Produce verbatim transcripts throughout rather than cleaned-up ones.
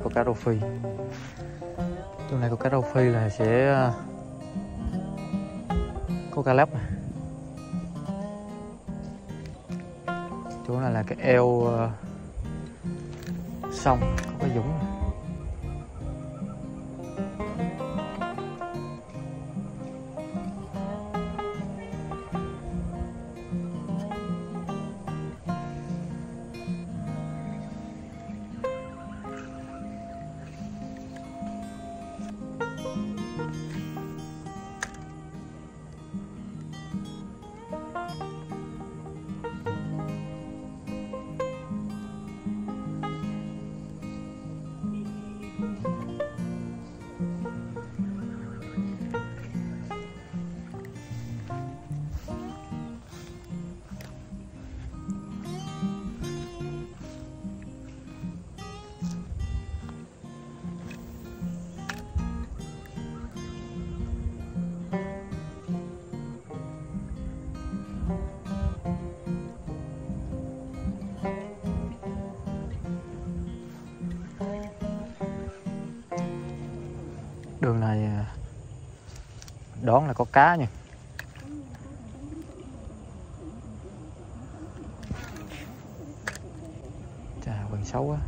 có cá rô phi. Chỗ này có cá rô phi là sẽ có cá lóc này. Chỗ này là cái eo uh, sông, có cái dũng này. Đường này đoán là có cá nha. Chà, quần xấu quá.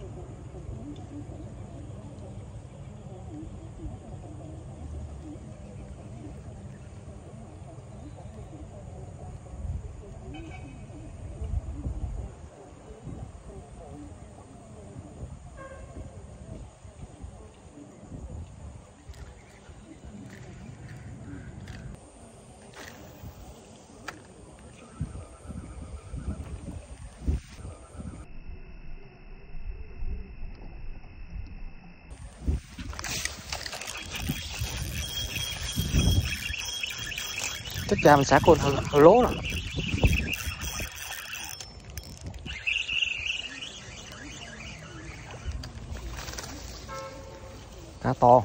Chắc ra mình xả cồn hơi, hơi lố rồi. Cá to.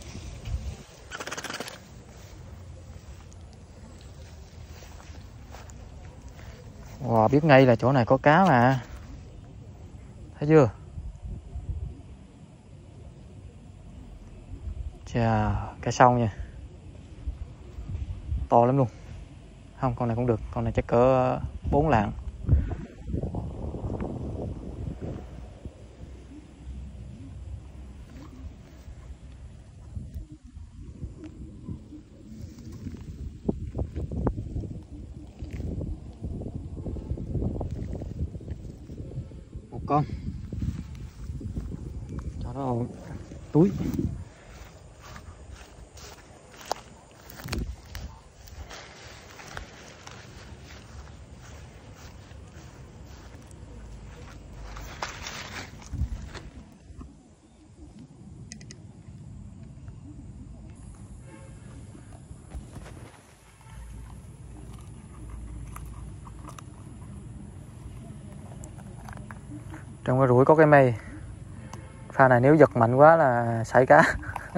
Wow, biết ngay là chỗ này có cá mà. Thấy chưa? Chà, cá sông nha. To lắm luôn. Không, con này cũng được, con này chắc cỡ bốn lạng. Một con. Cho nó vào túi. Trong cái rủi có cái mây. Pha này nếu giật mạnh quá là xảy cá.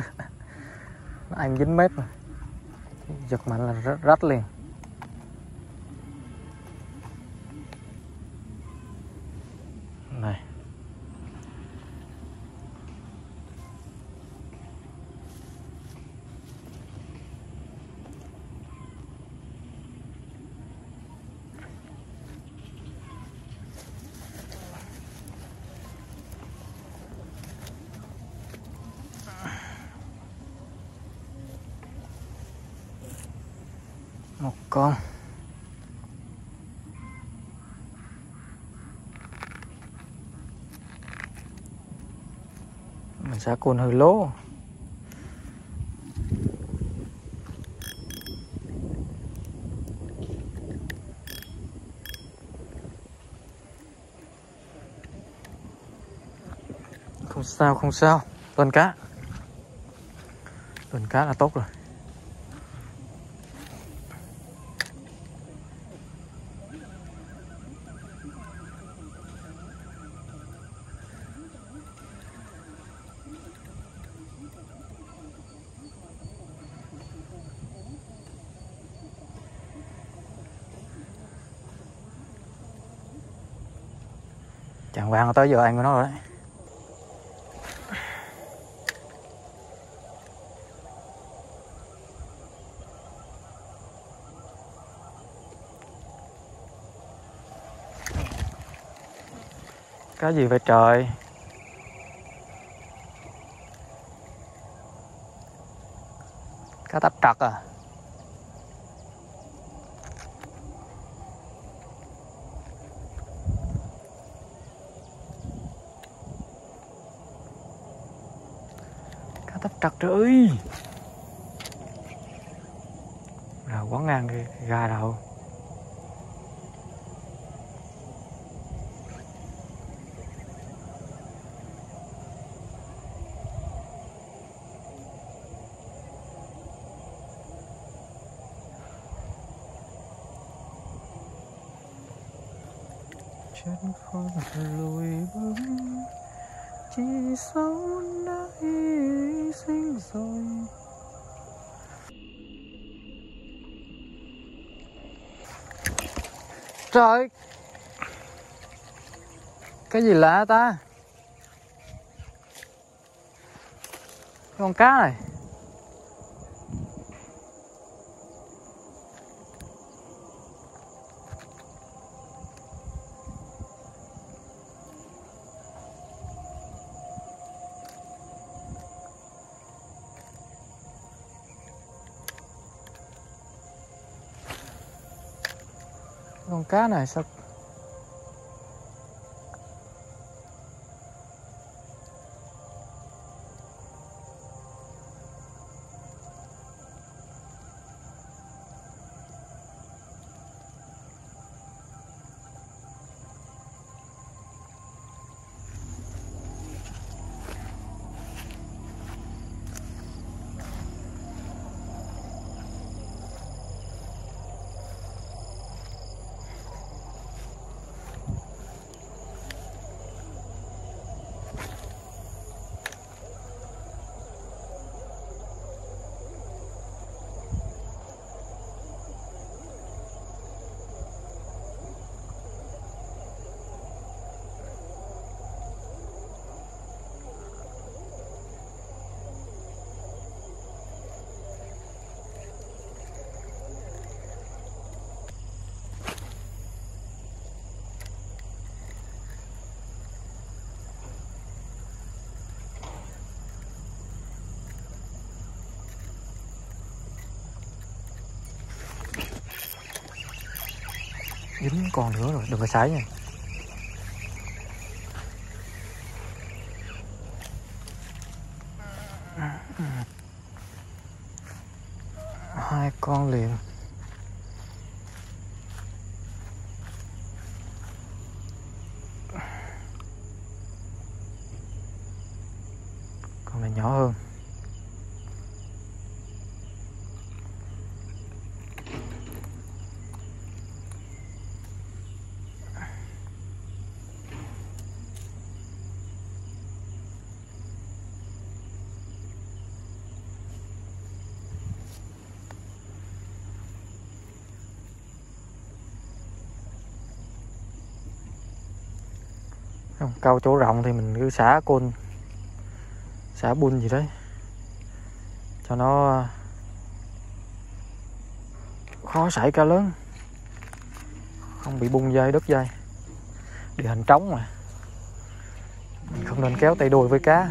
Anh dính mép rồi. Giật mạnh là rách, rách liền. Này. Một con. Mình xả cồn hơi lố. Không sao, không sao. Tuần cá. Tuần cá là tốt rồi. Chàng vàng tới giờ ăn của nó rồi đấy. Cái gì vậy trời? Cá táp trật à? Cá táp trật trời ơi. Rồi quán ngang ra đâu. Chân không lùi bước, chỉ sống đã hy sinh rồi. Trời, cái gì lạ ta? Con cá này. Con cá này sao? Dính con nữa rồi, đừng có sải nha. Hai con liền. Con này nhỏ hơn. Câu chỗ rộng thì mình cứ xả côn, xả bun gì đấy cho nó khó xảy cá lớn, không bị bung dây đứt dây. Địa hình trống mà mình không nên kéo tay đuôi với cá.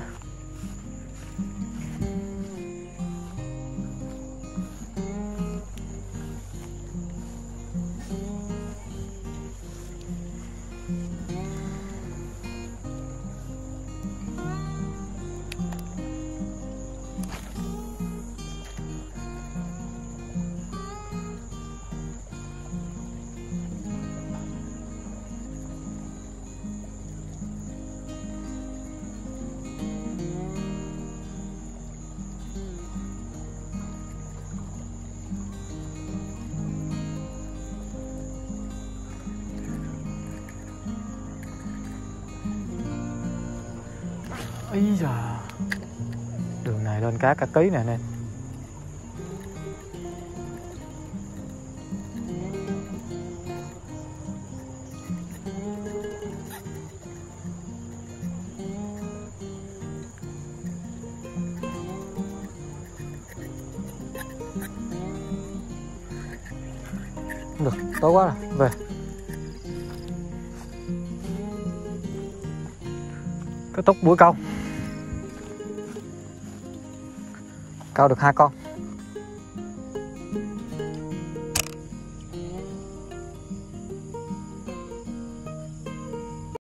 Ý da, đường này lên cá cả ký nè anh em. Được, tối quá rồi, về. Kết thúc buổi câu. Câu được hai con.